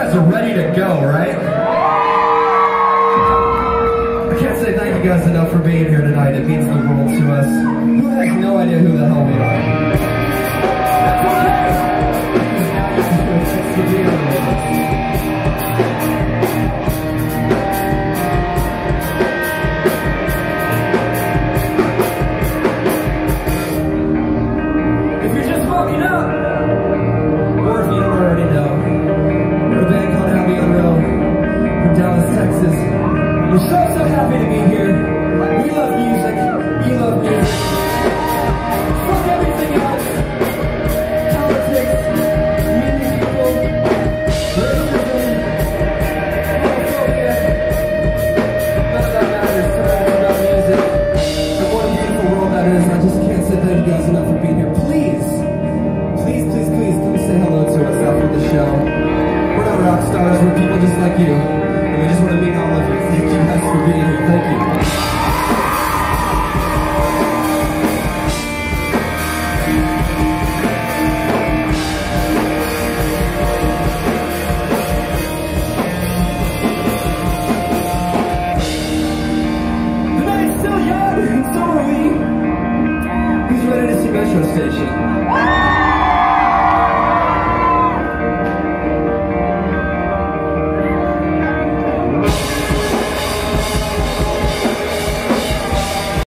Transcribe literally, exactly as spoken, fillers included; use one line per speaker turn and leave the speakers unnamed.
guys are ready to go, right? I can't say thank you guys enough for being here tonight. It means the world to us. Who has no idea who the hell we are?